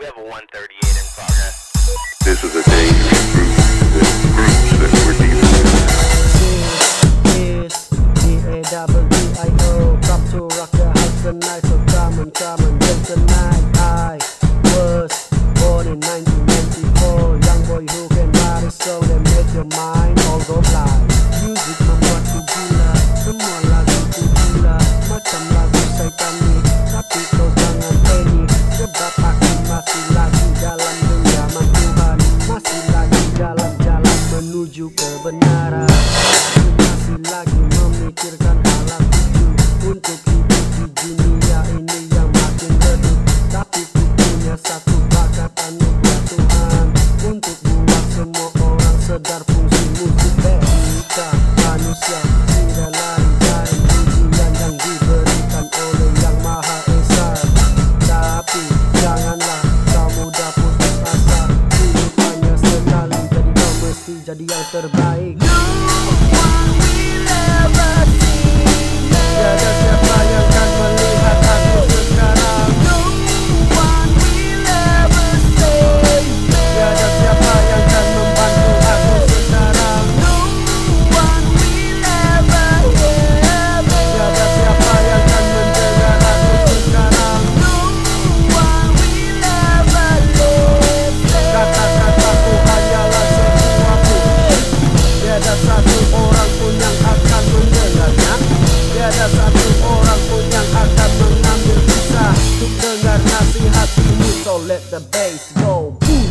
We have a 138 in progress. This is a dangerous group. The groups that we're dealing with. This is DAWDIO. Come to rock the house tonight. So come and dance tonight. I was born in 1994. Young boy who can write a song and make your mind all go blind. Music membuatku gila. Semua lagu ku gila. Macam lagu Titanic. Tapi kau jangan panik. Sebab aku masih lagi dalam genggaman Tuhan. Masih lagi dalam jalan menuju kebenaran. Aku masih lagi memikirkan hal itu. Untuk hidup di dunia ini yang makin redup. Tapi ku punya satu bakat anugerah Tuhan. Untuk buat semua orang sadar fungsi musik. Kita manusia tidak lari dari ujian yang diberikan oleh Yang Maha Esa. Tapi janganlah kau mudah putus asa. Hidup hanya sekali, jadi kau mesti jadi yang terbaik. Tiada siapa yang kan melihat aku sekarang. Tiada siapa yang kan membantu aku sekarang. Tiada siapa yang kan mendengar aku sekarang. Kata-kataku hanyalah sesuatu. Tiada satu orang pun yang akan mendengarnya. Tiada satu orang pun yang akan mengambil kisah untuk dengar nasihat ini. So let the bass go. Boom.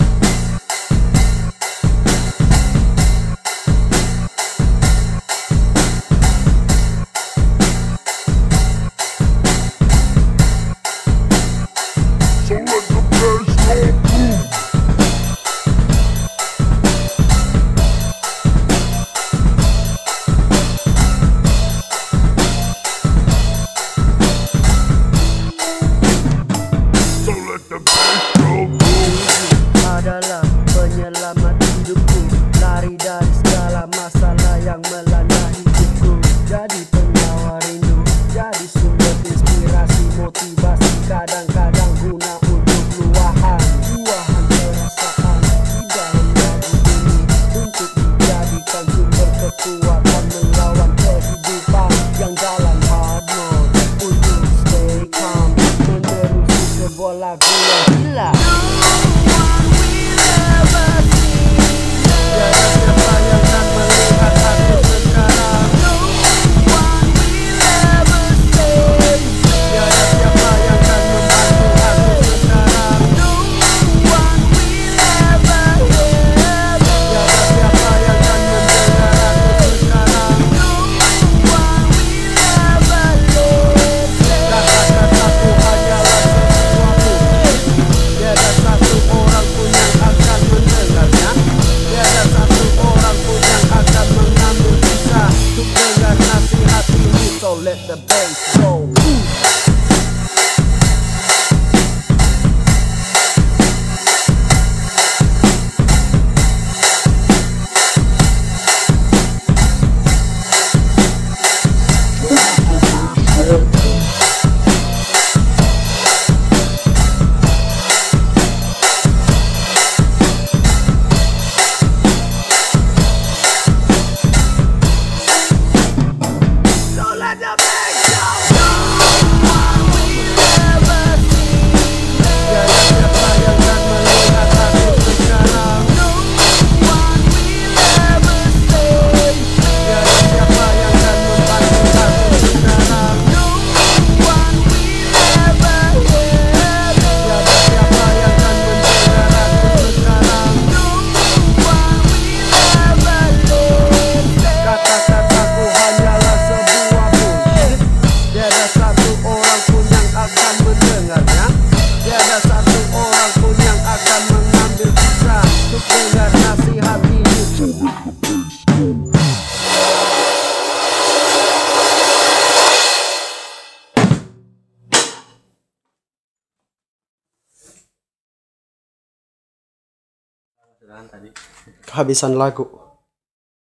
So let the bass go boom. So let the bass go boom. Adalah penyelamat hidupku. Lari dari segala masalah yang melanda hidupku. Jadi penawar rindu. Jadi sumber inspirasi, motivasi. Kadang-kadang guna untuk luahan perasaan di dalam lagu ini. Untuk dijadikan sumber kekuatan melawan kehidupan yang dalam hard mode. Untuk stay calm, menerusi sebuah lagu yang gila. Tiada siapa yang kan melihat aku sekarang. Tiada siapa yang kan membantu aku sekarang. Tiada siapa yang kan mendengar aku sekarang. Kata-kataku hanyalah sesuatu. Tiada satu orang pun yang akan mendengarnya. Tiada satu orang pun yang akan mengambil kisah untuk dengar nasihat ini. So let the bass go. Tiada siapa yang kan melihat aku sekarang. Tiada siapa yang kan membantu aku sekarang. Tiada siapa yang kan mendengar aku sekarang. Kata-kataku hanyalah sebuah bullshit. Tiada satu orang pun yang akan mendengarnya. Tiada satu orang pun yang akan mengambil kisah untuk dengar nasihat ini. Kehabisan lagu.